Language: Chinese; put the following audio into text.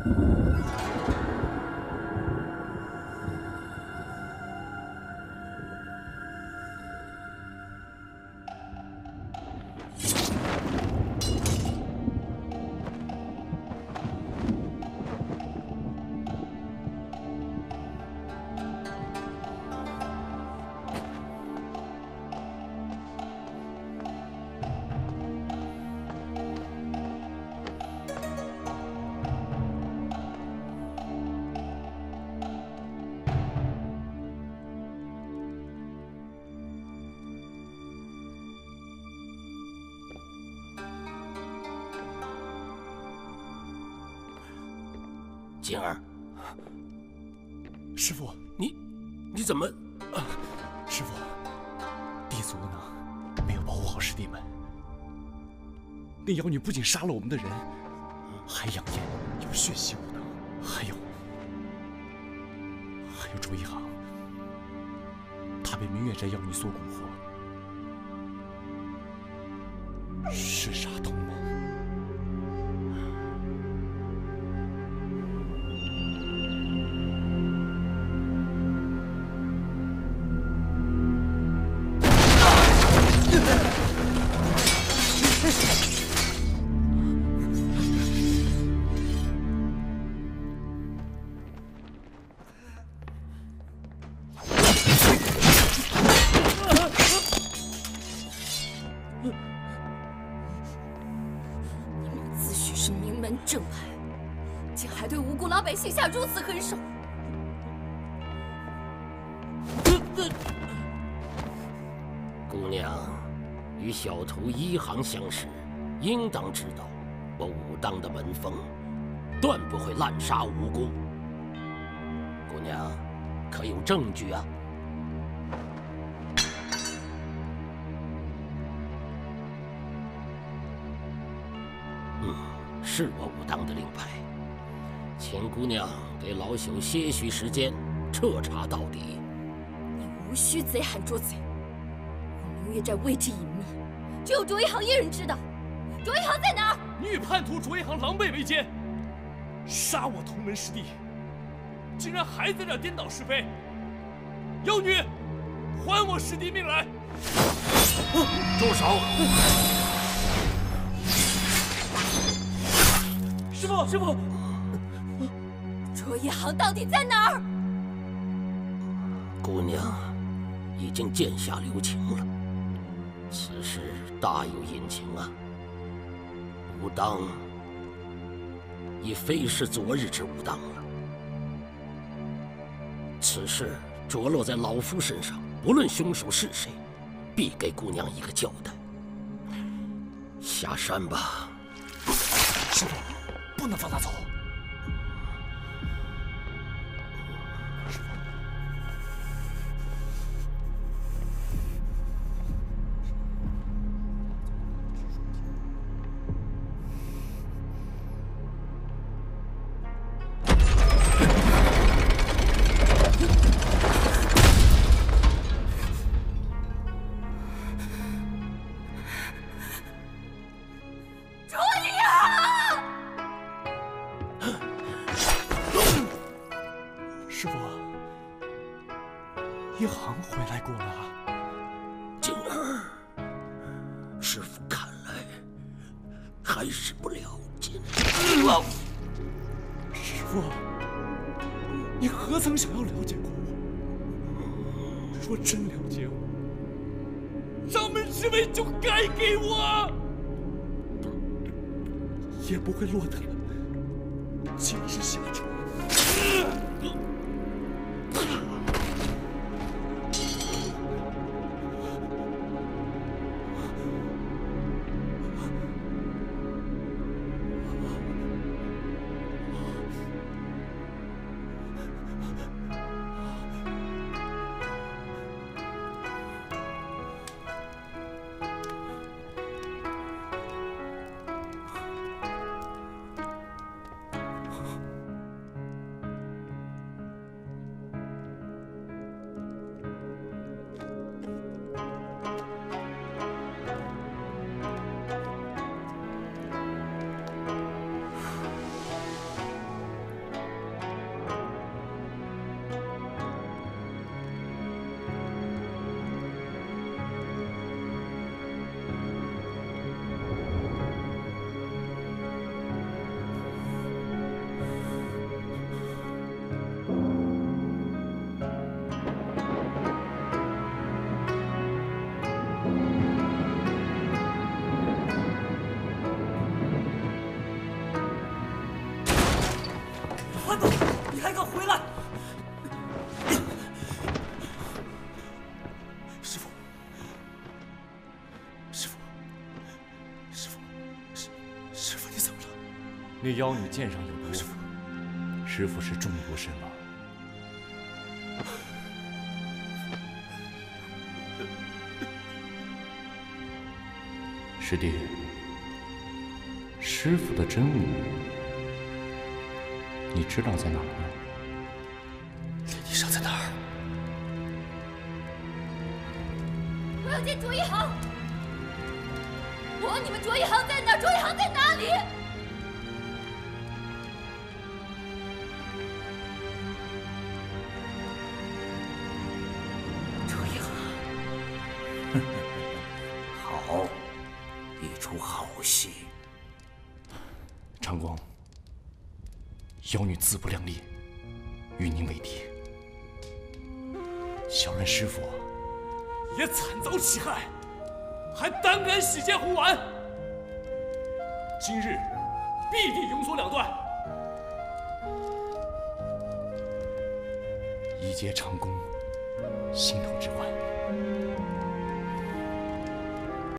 锦儿， 师傅， 你怎么？ 师傅，弟子无能，没有保护好师弟们。那妖女不仅杀了我们的人，还养眼，有血洗无能，还有卓一航，他被明月斋妖女所蛊惑，弑杀同门。 正派，竟还对无辜老百姓下如此狠手！ 姑娘与小徒一行相识，应当知道我武当的门风，断不会滥杀无辜。姑娘，可有证据啊？ 是我武当的令牌，请姑娘给老朽些许时间，彻查到底。 你无需贼喊捉贼，我明月寨位置隐秘，只有卓一航一人知道。卓一航在哪儿？ 你与叛徒卓一航狼狈为奸，杀我同门师弟，竟然还在这颠倒是非！妖女，还我师弟命来！ 住手！ 师傅， 卓一航到底在哪儿？ 姑娘已经剑下留情了，此事大有隐情啊！武当已非是昨日之武当了，此事着落在老夫身上，不论凶手是谁，必给姑娘一个交代。下山吧， 师傅。 不能放他走。师傅，一航回来过了。 景儿，师傅看来还是不了解。 师傅，你何曾想要了解过我？若真了解我，掌门之位就该给我，也不会落得了今日下场。 韩总，你还敢回来？ 师傅，师傅，师傅，师傅，你怎么了？ 那妖女剑上有毒， 师傅， 师傅是中毒身亡。师弟，师傅的真武，你知道在哪儿吗？ 莲衣裳在哪儿？ 我要见卓一航！我问你们卓一航在哪儿？卓一航在哪里？ 卓一航，好，一出好戏。 长公，妖女自不量力，与您为敌。小人师傅也惨遭其害，还胆敢洗劫胡丸，今日必定永锁两断。 一劫长公，心头之患。